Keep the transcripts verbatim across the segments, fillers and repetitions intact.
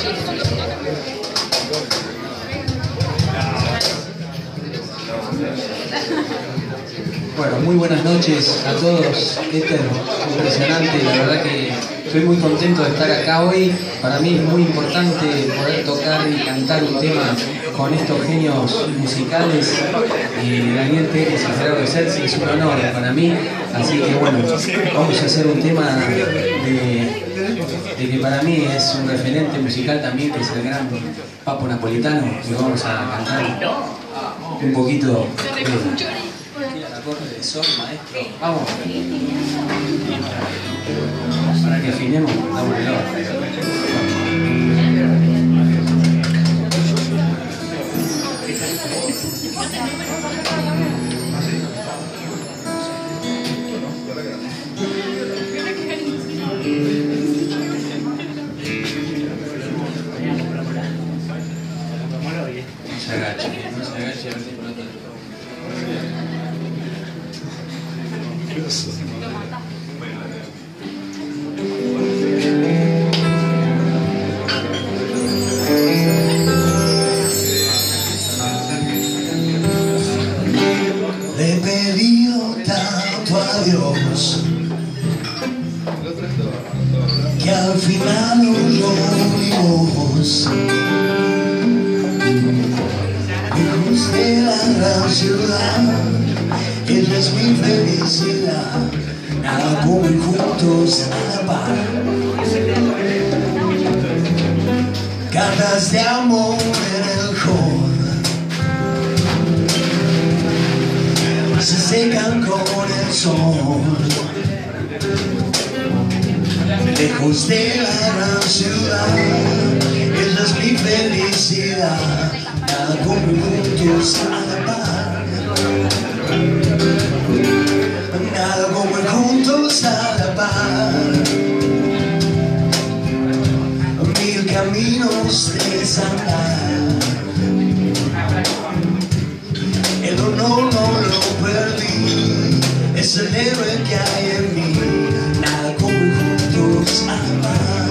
Bueno, muy buenas noches a todos. Esto es impresionante, la verdad que estoy muy contento de estar acá hoy. Para mí es muy importante poder tocar y cantar un tema con estos genios musicales. Eh, Daniel Pérez y Gerardo Celsi, es un honor para mí. Así que bueno, vamos a hacer un tema de, de que para mí es un referente musical también, que es el gran Papo Napolitano, que vamos a cantar un poquito de... de sol, maestro. Vamos. Para que afinemos, damos el oro. No se agache, no se agache, a ver si pronto. Le he pedido tanto a Dios que al final lo vimos. Lejos de la gran ciudad, ella es mi felicidad, nada como ir juntos a la par. Cartas de amor en el hall se secan con el sol. Lejos de la gran ciudad, ella es mi felicidad, nada como ir juntos a la par. Nada como ir juntos a la par. Mil caminos desandar. El honor no lo perdí, es el héroe que hay en mí. Nada como ir juntos a la par.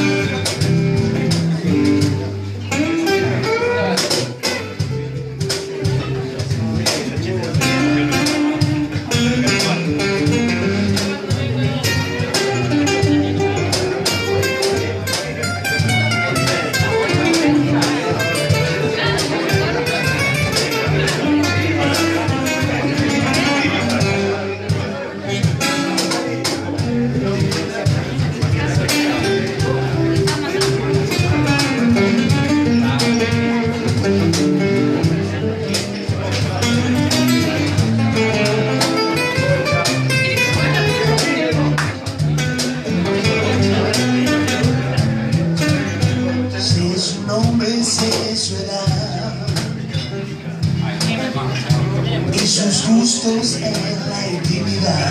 Y sus gustos en la intimidad.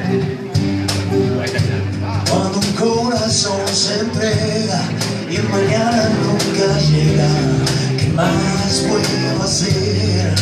Cuando un corazón se entrega y el mañana nunca llega, ¿qué más puedo hacer?